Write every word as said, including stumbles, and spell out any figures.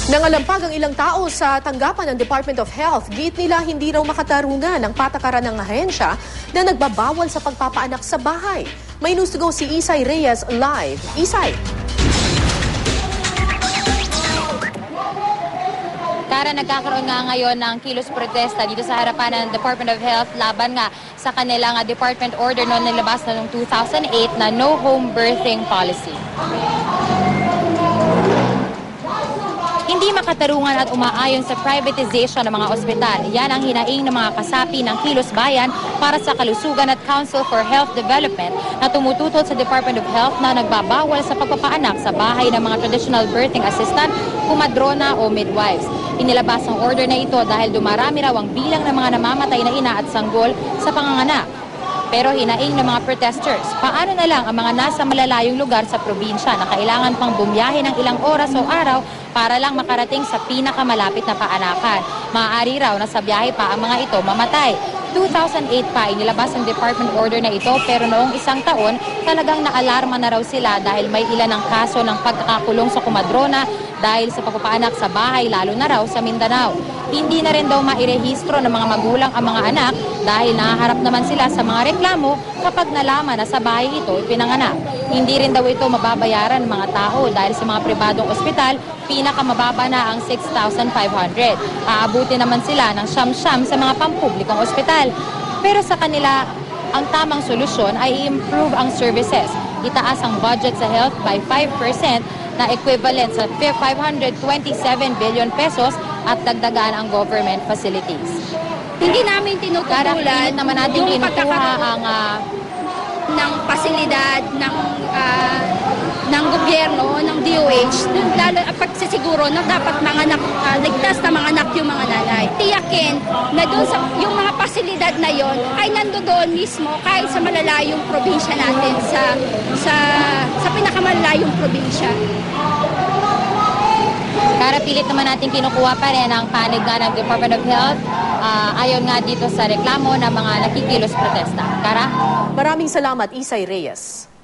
Nangalampag ang ilang tao sa tanggapan ng Department of Health. Giit nila hindi raw makatarungan ang patakaran ng ahensya na nagbabawal sa pagpapaanak sa bahay. May news to go si Isay Reyes live. Isay! Kara, nagkakaroon nga ngayon ng kilos protesta dito sa harapan ng Department of Health laban nga sa kanilang uh, department order noon nilabas na noong two thousand eight na no home birthing policy. Hindi makatarungan at umaayon sa privatization ng mga ospital. Yan ang hinaing ng mga kasapi ng Kilos Bayan para sa Kalusugan at Council for Health Development na tumututol sa Department of Health na nagbabawal sa pagpapaanak sa bahay ng mga traditional birthing assistant, kumadrona o midwives. Inilabas ang order na ito dahil dumarami raw ang bilang ng mga namamatay na ina at sanggol sa panganganak. Pero hinaing ng mga protesters, paano na lang ang mga nasa malalayong lugar sa probinsya na kailangan pang bumiyahe ng ilang oras o araw para lang makarating sa pinakamalapit na paanakan. Maaari raw na sa biyahe pa ang mga ito mamatay. two thousand eight pa inilabas ang department order na ito pero noong isang taon talagang naalarma na raw sila dahil may ilan ng kaso ng pagkakakulong sa kumadrona dahil sa pagpapaanak sa bahay lalo na raw sa Mindanao. Hindi na rin daw mairehistro ng mga magulang ang mga anak dahil nahaharap naman sila sa mga reklamo kapag nalaman na sa bahay ito ipinanganak. Hindi rin daw ito mababayaran ng mga tao dahil sa mga pribadong ospital, pinakamababa na ang six thousand five hundred. Aabuti naman sila ng siyam-siyam sa mga pampublikong ospital. Pero sa kanila, ang tamang solusyon ay i-improve ang services. Itaas ang budget sa health by five percent na equivalent sa five hundred twenty-seven billion pesos at dagdagan ang government facilities. Hindi namin tinututulan naman natin yung kinukuha ang uh, ng pasilidad ng uh, ng gobyerno, ng D O H, lalo at pagsisiguro na dapat manganak, uh, ligtas na manganak yung mga nanay. Tiyakin na doon sa yung mga pasilidad na yon ay nandoon mismo kahit sa malalayong probinsya natin, sa sa sa pinakamalalayong probinsya. Kara, pilit naman natin kinukuha pa rin ang panig nga ng Department of Health uh, ayon nga dito sa reklamo ng mga nakikilos protesta. Kara? Maraming salamat, Isay Reyes.